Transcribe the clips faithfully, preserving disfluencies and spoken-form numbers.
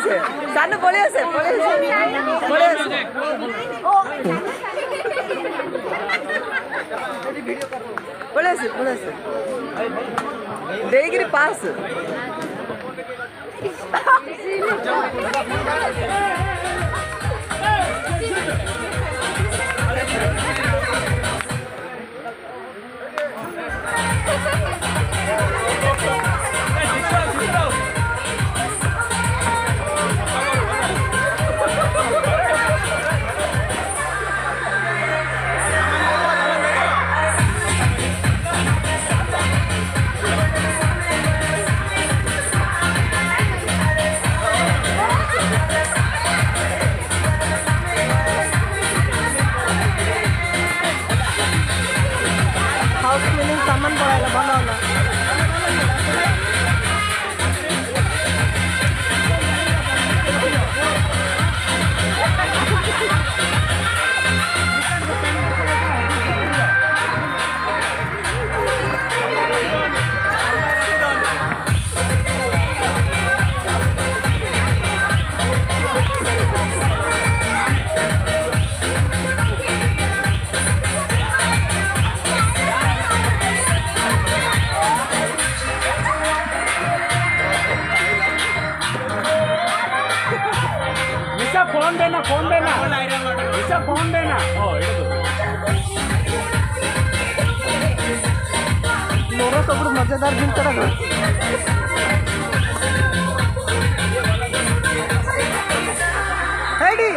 আছে সানু পড়ে আছে পড়ে আছে পড়ে আছে ও পড়ে আছে পড়ে আছে দেইগিরি পাস हाउस क्लीनिंग सामान पड़ाएगा बनाना फोन देना फोन देना इसका फोन देना मोरो सब मजेदार दिन करा हेडी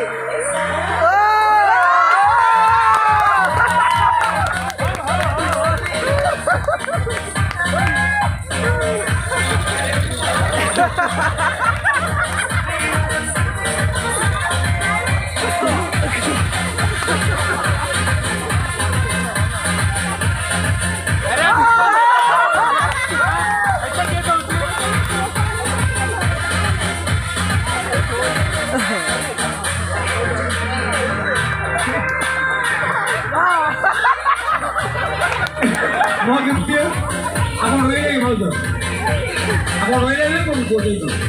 mau gitu ya, aku mau ini mau tuh, aku mau ini mau